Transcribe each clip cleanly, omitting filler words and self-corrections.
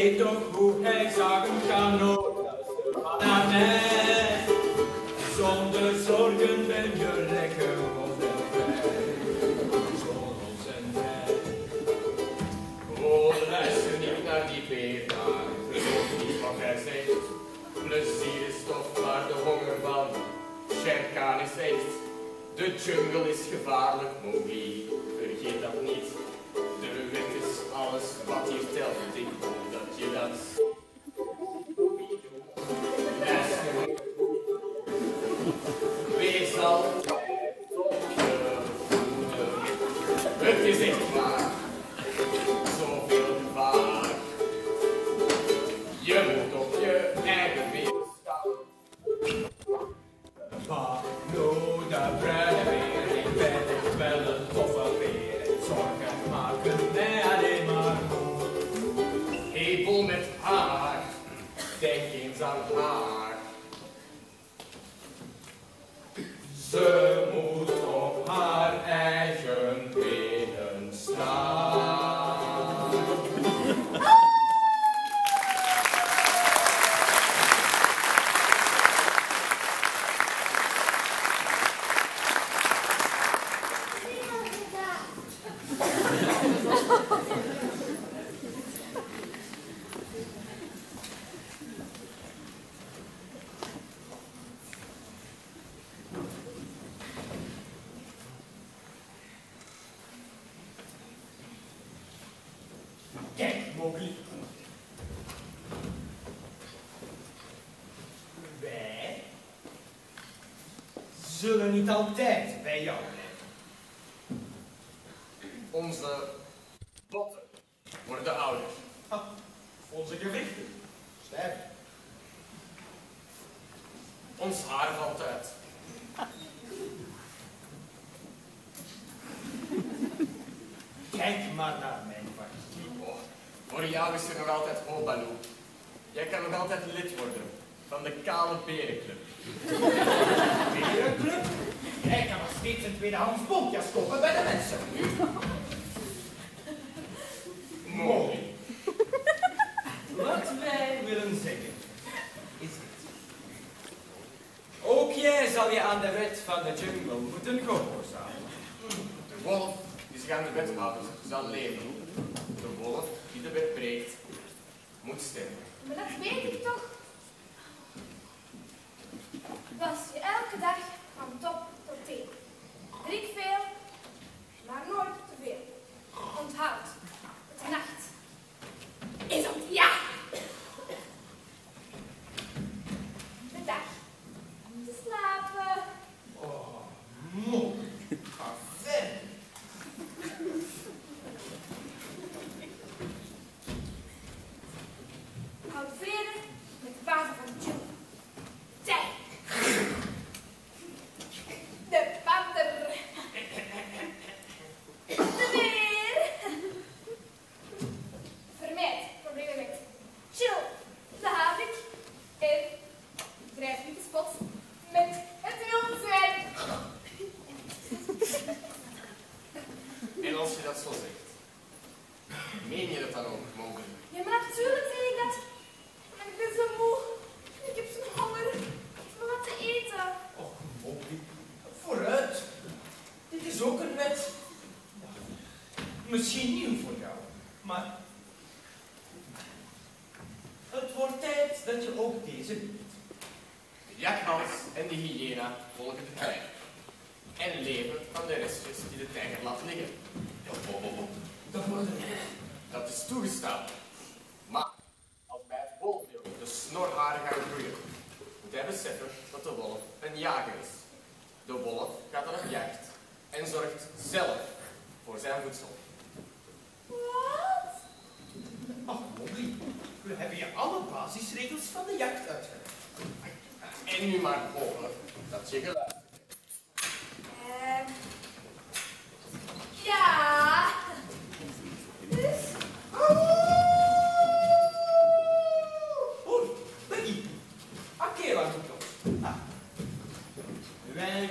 weet toch hoe hij zagen kan naar mij. Zonder zorgen ben je lekker op de vrij. Zoals en vrij. Oh, luister niet naar die beertaar. Geloof niet wat hij zegt. Plezier is toch maar de honger van Shere Khan is echt. De jungle is gevaarlijk, Mowgli. Vergeet dat niet. De wet is alles wat hier telt. Ik hoop dat je dat... Luister. Wees altijd op je voeten. Het is echt waar. Zoveel gevaar. Je moet op je eigen been staan. Pablo, de bruine beer. Ik ben echt wel een toffe beer. Zorgen maken mij alleen maar moe. Hebel met haar. Denk eens aan haar. Ze moet op haar eigen benen staan. Kijk, Mowgli. Wij zullen niet altijd bij jou blijven. Onze botten worden ouder. Onze gewichten stijven. Ons haar valt uit. Kijk maar naar mijn vacht. Oh, voor jou is er nog altijd Obaloo. Jij kan nog altijd lid worden van de Kale Berenclub. Berenclub? Jij kan nog steeds een tweedehands bootjas kopen bij de mensen. Mooi. Wat wij willen zeggen is dit. Ook jij zal je aan de wet van de jungle moeten gehoorzamen. De wolf die zich aan de wet houdt, zal leven. De wolf die de wet breekt, moet sterven. Maar dat weet ik toch. Was je elke dag van top tot teen. Drink veel, maar nooit te veel. Onthoud, de nacht is om te jagen. De dag om te slapen. Oh, mooi. Ga verder. Houd vrede met de bazen van de jungle. Zij. De panter. De beer. Vermijd problemen met chill, de havik. En drijf niet de spot met het wilde zwijn. En als je dat zo zegt, meen je dat dan ook, Mowgli? Ja, maar natuurlijk zeg ik dat. Maar ik ben zo moe. Ik heb zo'n honger. Ik wil wat te eten. Och, Mowgli, vooruit. Dit is ook een wet. Misschien nieuw voor jou, maar het wordt tijd dat je ook deze leert. De jakhals en de hyena volgen de tijger en leven van de restjes die de tijger laat liggen. Dat is toegestaan. Maar als bij het wolfdeel de snorharen gaan groeien, moet hij beseffen dat de wolf een jager is. De wolf gaat dan op jacht en zorgt zelf voor zijn voedsel. Wat? Ach, Mowgli, we hebben je alle basisregels van de jacht uitgelegd. En nu maar hopen dat je geluisterd hebt. Ja. Dus? Hoi, Peggy. Akela roept ons. Ah. Wij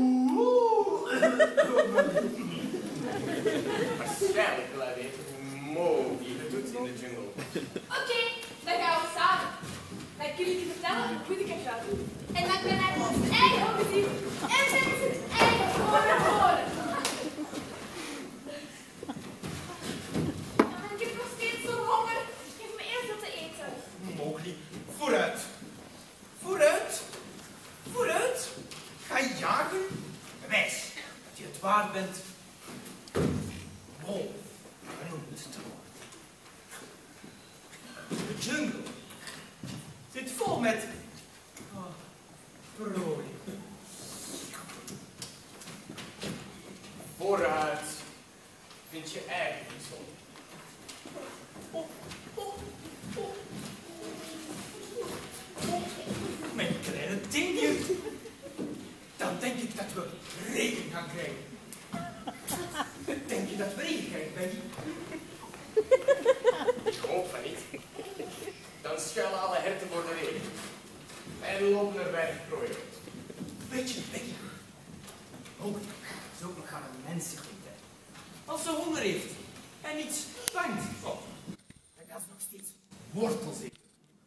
Waarschijnlijk wil hij weten hoe Mo, wie het doet in de jungle. Oké, dan gaan we samen. Dan kun je vertellen hoe goed ik het ga doen. En dan kan hij ons eigen ogen zien en met zijn eigen oren horen. Ik heb nog steeds zo'n honger. Geef me eerst wat te eten. Mowgli, vooruit. Vooruit. Vooruit. Ga jagen. Wijs dat je het waard bent. Wolf, genoemd te worden. De jungle zit vol met prooi. Vooruit. Vind je eigen voedsel. Mijn kleine dingje. Dan denk ik dat we regen gaan krijgen. Denk je dat we regen krijgen, Benny? Ik hoop van niet. Dan schuilen alle herten voor de regen. En lopen er weinig prooi rond. Weet je, Becky, Mowgli is ook nog aan een menselijk tijd. Als ze honger heeft en iets vangt, dan kan ze nog steeds wortels eten.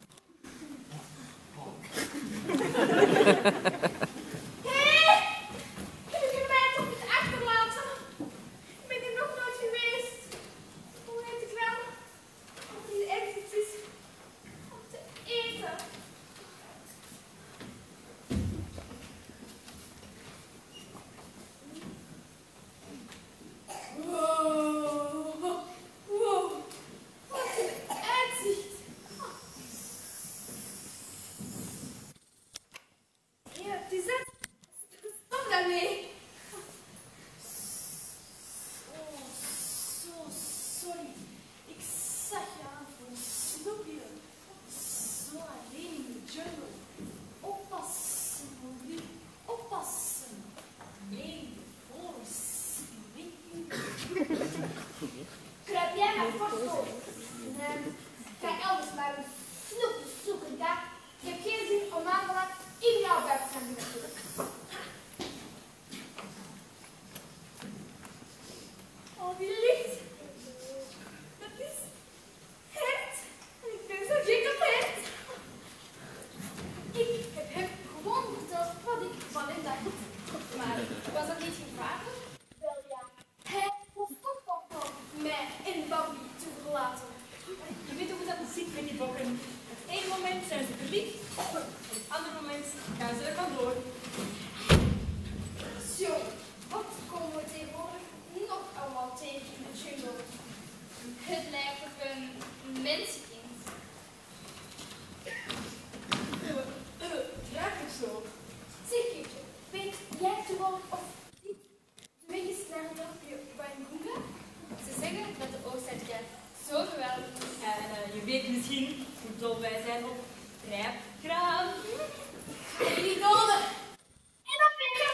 Hé! Jullie kunnen mij toch niet achterlaten? Ik ben hier nog nooit geweest. Hoe weet ik wel? Of hier ergens iets is om te eten. Wow. Wow. Wat een uitzicht. Ja, het is het. Stop daarmee. Oh, zo sorry. Ik zag je aan voor een snoepje. Zo alleen in de jungle. Oppassen, Mowgli. Oppassen. Nee, voor kruip jij maar vast op. Ga elders maar een snoepje zoeken, ja? Ik heb geen zin om maandag in jouw buik te gaan zitten. Oh, wie ligt? Dat is hert. En ik ben zo gek op hert. Ik heb hem gewoon verteld wat ik van hem dacht. Maar was dat niet gevaarlijk? Wel ja, hij hoeft toch van mij en Bambi te verlaten. Je weet hoe dat zit met die bokken. Op één moment zijn ze verliefd, op het andere moment gaan ze er vandoor. Zo, wat komen we tegenwoordig nog allemaal tegen in de jungle? Het lijkt op een mensenkind. Raak ik zo. Zeg Kietje, weet jij toevallig of dit de weg is naar het dorpje Waingunga? Ze zeggen dat de oogsttijd zo geweldig is. En je weet misschien hoe dol wij zijn op rijpgraan. En die doden! En dat ben je!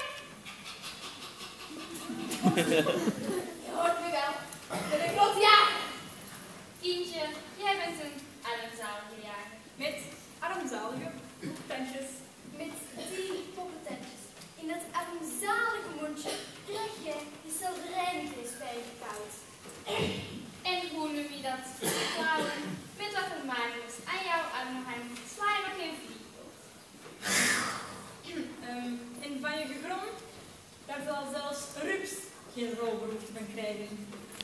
Je hoort me wel. Met een groot ja! Kindje, jij bent een armzalige jager. Met armzalige tandjes. Met die poppententjes. In dat armzalige mondje krijg je die selderijnvleespijn koud. En hoe noem je dat? Vrouwen met wat er magers aan jouw armen hangt, sla je nog geen vlieg op. En van je gegrom, daar zal zelfs een rups geen rol behoefte van krijgen.